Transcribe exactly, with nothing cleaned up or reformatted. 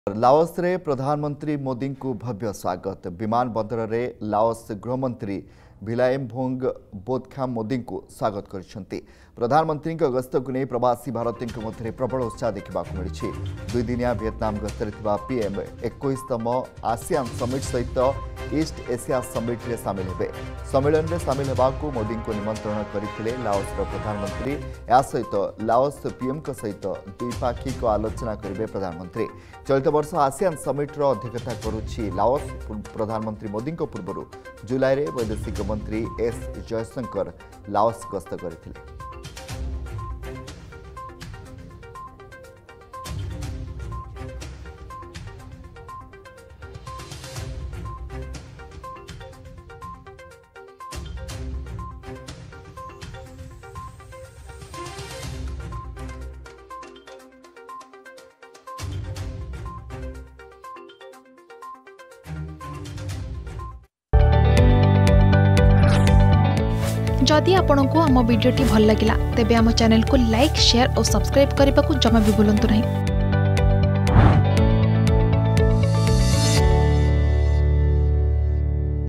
Laos रे प्रधानमंत्री मोदी को भव्य स्वागत। विमान बंदर रे लाओस गृहमंत्री भिलायमभोंग बोधखाम मोदी को स्वागत कर प्रधानमंत्री गस्त को नहीं प्रवासी भारतीयों मध्य प्रबल उत्साह देखा मिली। दुई दिनिया वियतनाम गस्तर पीएम इक्कीसतम आसियान समिट सहित ईस्ट एशिया समिट रे सामिल हेबे। सम्मेलन में सामिल होगाकू मोदी को निमंत्रण करथिले लाओस प्रधानमंत्री। या सहित लाओस पीएम सहित द्विपाक्षिक आलोचना करेंगे प्रधानमंत्री। चलित वर्ष आसियान समिट रो अध्यक्षता करुछि लाओस। प्रधानमंत्री मोदी पूर्व जुलाई रे वैदेशिक मंत्री एस जयशंकर लाओस गस्त करथिले। जदि आपंक आम भिडी भल लगा तेब आम चैनल को लाइक शेयर और सब्सक्राइब करने को जमा भी भूलु नहीं।